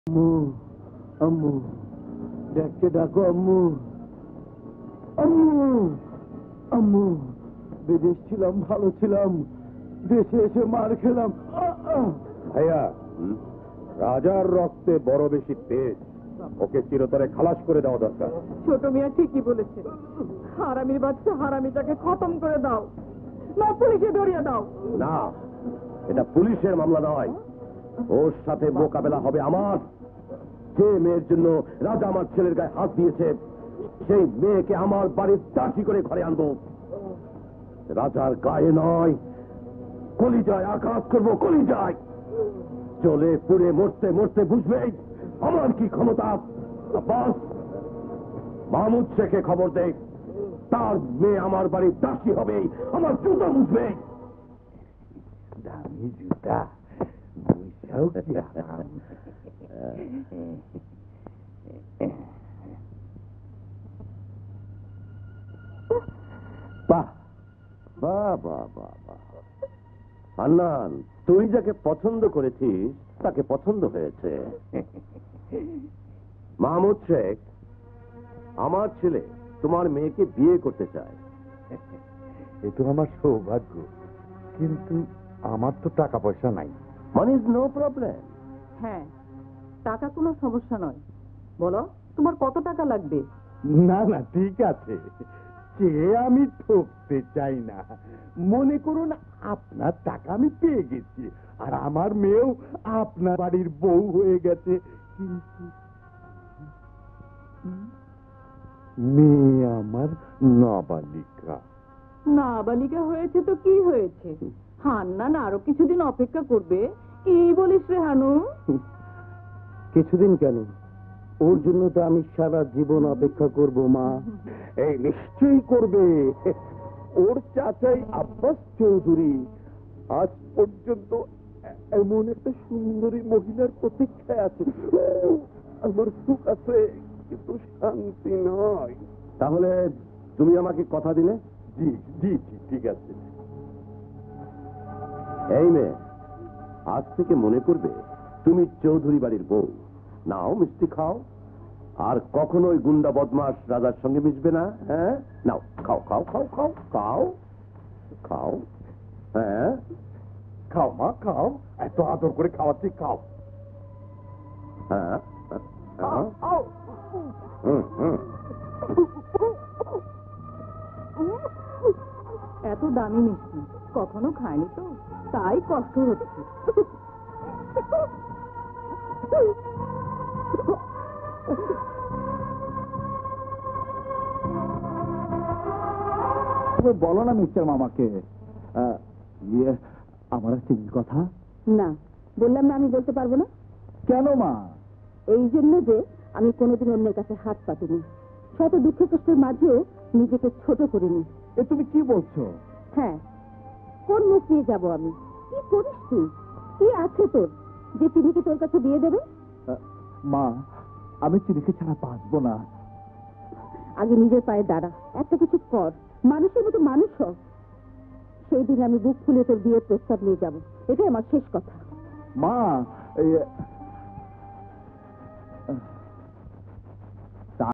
আম্মু, আম্মু, ডাকতে ডাকো আম্মু, আম্মু, আম্মু। বিদেশ ছিলাম, ভালো ছিলাম, দেশে এসে মার খেলাম। ভাইয়া, রাজার রক্তে বড় বেশি তেজ, ওকে চিরতরে খালাস করে দেওয়া দরকার। ছোট মিয়া ঠিকই বলেছে, হারামির বাচ্চা হারামিটাকে খতম করে দাও, না পুলিশে ধরিয়ে দাও। না, এটা পুলিশের মামলা নয়, ওর সাথে মোকাবেলা হবে আমার। যে মেয়ের জন্য রাজা আমার ছেলের গায়ে হাত দিয়েছে, সেই মেয়েকে আমার বাড়ির দাসী করে ঘরে আনবো। রাজার গায়ে নয়, কলিজায় আঘাত করবো, কলিজায়। চলে পুড়ে মরতে মরতে বুঝবে আমার কি ক্ষমতা। আব্বাস, মাহমুদ শেখে খবর দে, তার মেয়ে আমার বাড়ির দাসী হবে, আমার জুতো বুঝবে। দামি জুতা, বাহ বাহ বাহ বাহ বাহ, হান্নান, তুই যাকে পছন্দ করেছিস তাকে পছন্দ হয়েছে। মাহমুদ শেখ, আমার ছেলে তোমার মেয়েকে বিয়ে করতে চায়। এ তো আমার সৌভাগ্য, কিন্তু আমার তো টাকা পয়সা নাই। Money is no problem. হ্যাঁ, টাকা কোনো সমস্যা নয়। বলো তোমার কত টাকা লাগবে? না না, ঠিক আছে, সে আমি ঠকতে চাই না। মনে করুন আপনার টাকা আমি পেয়ে গেছি, আর আমার মেয়েও আপনার বাড়ির বউ হয়ে গেছে, কিন্তু মেয়ে আমার নাবালিকা। নাবালিকা হয়েছে তো কি হয়েছে, হান্নান আরো কিছুদিন অপেক্ষা করবে। কি বলিস রে হানু? কিছুদিন কেন, ওর জন্য তো আমি সারা জীবন অপেক্ষা করব মা। এই নিশ্চয়ই করবে। ওর চাচাই আব্বাস চৌধুরী আজ পর্যন্ত এমন একটা সুন্দরী মহিলার প্রতীক্ষায় আছে। আমার সুখ আছে, কিন্তু শান্তি নয়। তাহলে তুমি আমাকে কথা দিলে? জি জি জি, ঠিক আছে। এই মেয়ে, আজ থেকে মনে করবে তুমি চৌধুরী বাড়ির বউ। নাও, মিষ্টি খাও, আর কখনোই গুন্ডা বদমাস রাজার সঙ্গে মিশবে না। হ্যাঁ, নাও, খাও খাও খাও খাও খাও খাও। হ্যাঁ, খাও মা, খাও, এত আদর করে খাওয়াচ্ছি, খাও। হ্যাঁ, হ্যাঁ। হুম, হুম। এত দামি মিষ্টি কখনো খায়নি তো, তাই কষ্ট হচ্ছে। বলো না মিস্টার মামাকে, আমার আছে কথা। না, বললাম না আমি বলতে পারবো না। কেন মা? এই জন্য যে আমি কোনোদিন অন্যের কাছে হাত পাতিনি, শত দুঃখ কষ্টের মাঝেও নিজেকে ছোট করিনি। এ তুমি কি বলছো? হ্যাঁ, কোন মুখ নিয়ে যাবো আমি? কি করিস তুই? কি আছে তোর যে চিনিকে তোর কাছে বিয়ে দেবে? মা, আমি চিনিকে ছাড়া বাঁচবো না। আগে নিজের পায়ে দাঁড়া, একটা কিছু কর, মানুষের মতো মানুষ হ। সেই দিন আমি বুক ফুলে তোর বিয়ের প্রস্তাব নিয়ে যাব, এটাই আমার শেষ কথা। মা,